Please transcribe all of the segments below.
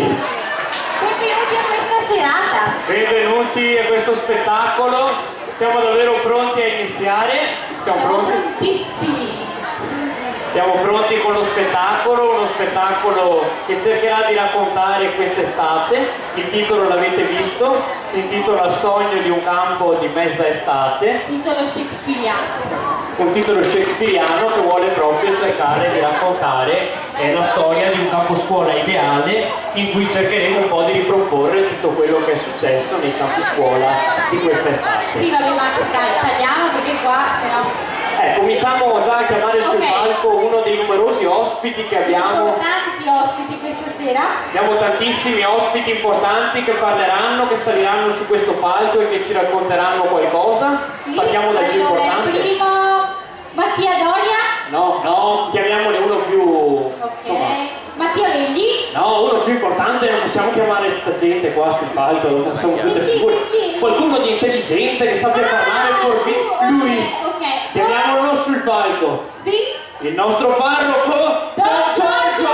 Benvenuti a questa serata. Benvenuti a questo spettacolo. Siamo davvero pronti a iniziare? Siamo pronti? Prontissimi. Siamo pronti con lo spettacolo, uno spettacolo che cercherà di raccontare quest'estate. Il titolo l'avete visto, si intitola Sogno di un campo di mezza estate. Titolo shakespeariano. Un titolo shakespeariano che vuole proprio cercare di raccontare la storia di un camposcuola ideale in cui cercheremo un po' di riproporre tutto quello che è successo nei campi scuola di quest'estate. Sì, vabbè, ma tagliamo perché qua sennò... Cominciamo già a chiamare sul palco uno dei numerosi ospiti che abbiamo. Tanti ospiti questa sera. Abbiamo tantissimi ospiti importanti che parleranno, che saliranno su questo palco e che ci racconteranno qualcosa. Sì, partiamo dal più importante. Il primo, Mattia Doria. No, chiamiamone uno più... Ok. Insomma. Mattia Lelli. No, uno più importante, non possiamo chiamare sta gente qua sul palco, non possiamo qualcuno di intelligente che sappia parlare lui. Chiamiamolo sul palco. Sì. Il nostro parroco Don Giorgio.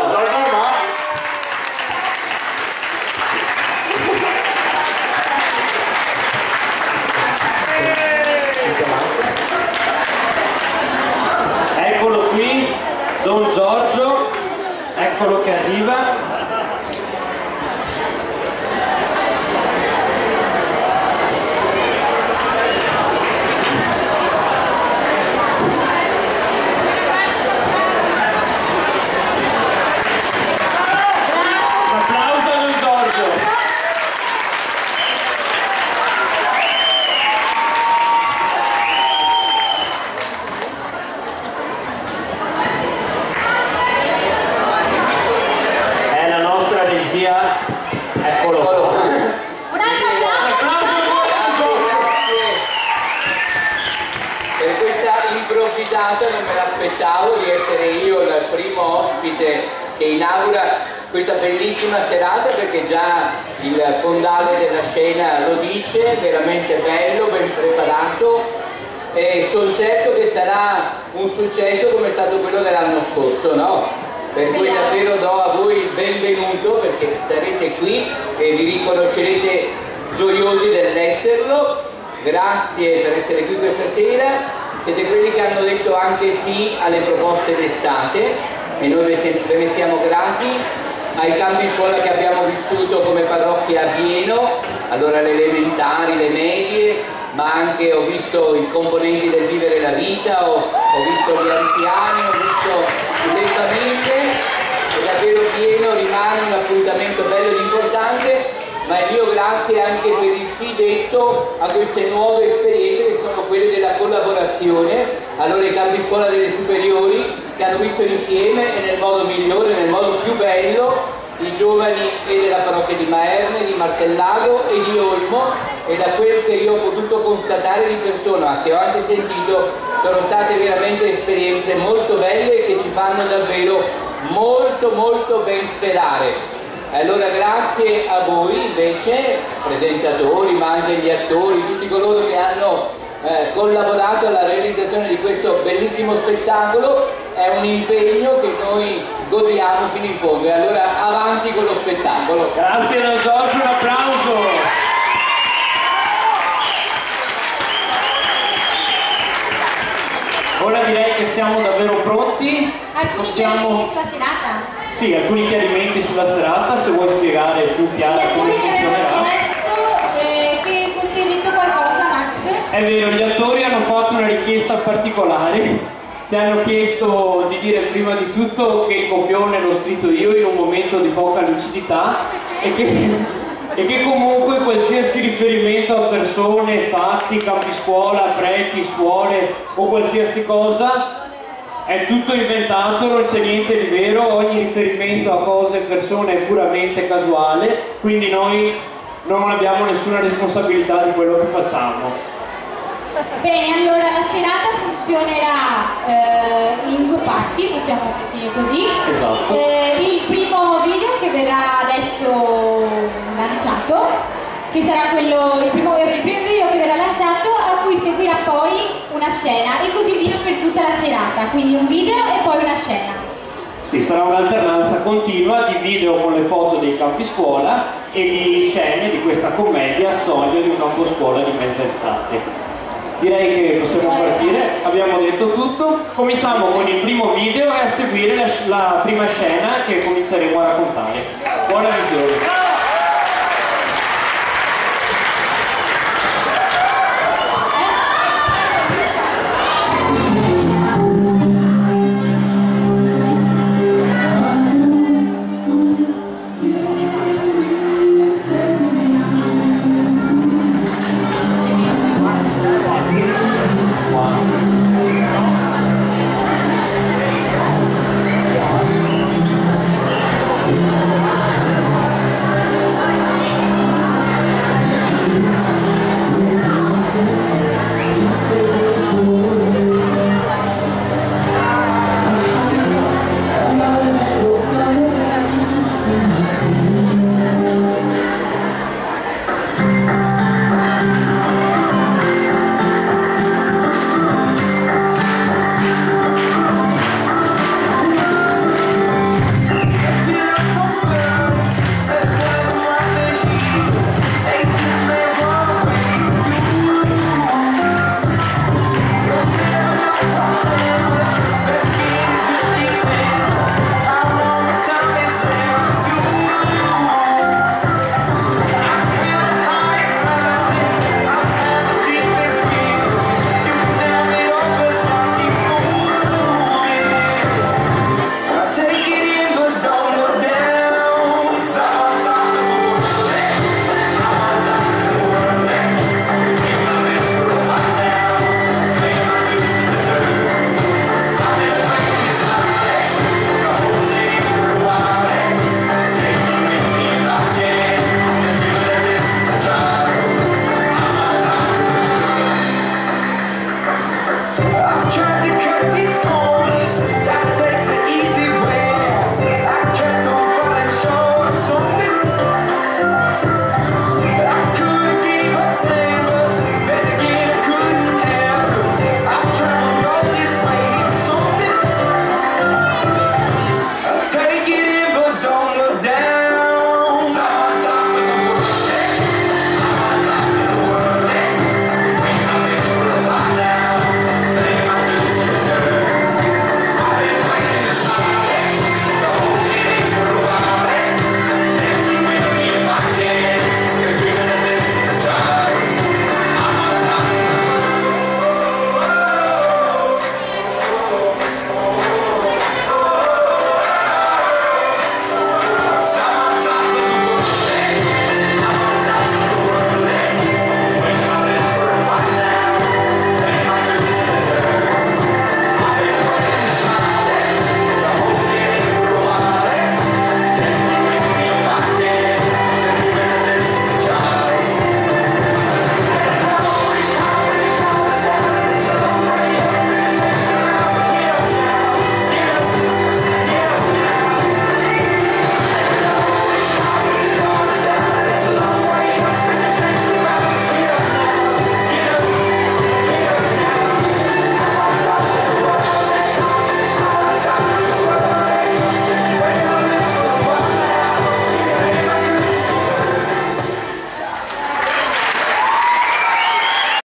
Eccolo qui, Don Giorgio, eccolo che arriva. Non me l'aspettavo di essere io il primo ospite che inaugura questa bellissima serata, perché già il fondale della scena lo dice, veramente bello, ben preparato, e sono certo che sarà un successo come è stato quello dell'anno scorso, no? Per cui davvero do a voi il benvenuto, perché sarete qui e vi riconoscerete gioiosi dell'esserlo. Grazie per essere qui questa sera. Siete quelli che hanno detto anche sì alle proposte d'estate e noi ve ne siamo grati, ai campi scuola che abbiamo vissuto come parrocchia a pieno, allora le elementari, le medie, ma anche ho visto i componenti del Vivere la Vita, ho visto gli anziani, ho visto le famiglie, è davvero pieno, rimane un appuntamento bello ed importante. Ma il mio grazie anche per il sì detto a queste nuove esperienze che sono quelle della collaborazione, allora i campi scuola delle superiori che hanno visto insieme e nel modo migliore, nel modo più bello, i giovani e della parrocchia di Maerne, di Martellago e di Olmo, e da quel che io ho potuto constatare di persona, che ho anche sentito, sono state veramente esperienze molto belle che ci fanno davvero molto ben sperare. Allora grazie a voi invece, presentatori, ma anche gli attori, tutti coloro che hanno collaborato alla realizzazione di questo bellissimo spettacolo. È un impegno che noi godiamo fino in fondo, e allora avanti con lo spettacolo. Grazie Don Giorgio, un applauso. Ora direi che siamo davvero pronti. Alcuni chiarimenti sulla serata? Sì, alcuni chiarimenti sulla serata, se vuoi spiegare più chiaro come funzionerà. Che fosse detto qualcosa, Max? È vero, gli attori hanno fatto una richiesta particolare, ci hanno chiesto di dire prima di tutto che il copione l'ho scritto io in un momento di poca lucidità e che comunque qualsiasi riferimento a persone, fatti, campi scuola, preti, suore o qualsiasi cosa è tutto inventato, non c'è niente di vero, ogni riferimento a cose e persone è puramente casuale, quindi noi non abbiamo nessuna responsabilità di quello che facciamo. Bene, allora la serata funzionerà in due parti, possiamo dire così. Esatto. Il primo video che verrà adesso lanciato, che sarà il primo video che verrà lanciato, a cui seguirà poi una scena, e così via per tutta la serata, quindi un video e poi una scena. Sì, sarà un'alternanza continua di video con le foto dei campi scuola e di scene di questa commedia Sogno di un campo scuola di mezza estate. Direi che possiamo partire, abbiamo detto tutto, cominciamo con il primo video e a seguire la prima scena che cominceremo a raccontare. Buona visione!